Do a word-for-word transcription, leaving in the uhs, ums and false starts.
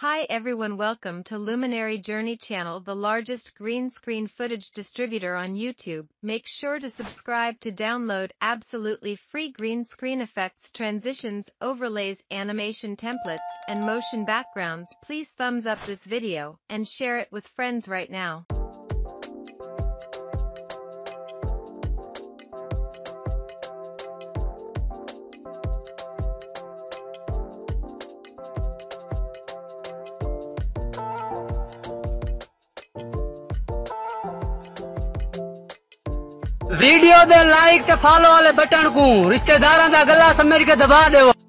Hi everyone, welcome to Luminary Journey channel, the largest green screen footage distributor on YouTube. Make sure to subscribe to download absolutely free green screen effects, transitions, overlays, animation templates, and motion backgrounds. Please thumbs up this video and share it with friends right now. Video दे like ते follow वाले button को रिश्तेदारां दा गला समेट के दबा देवो।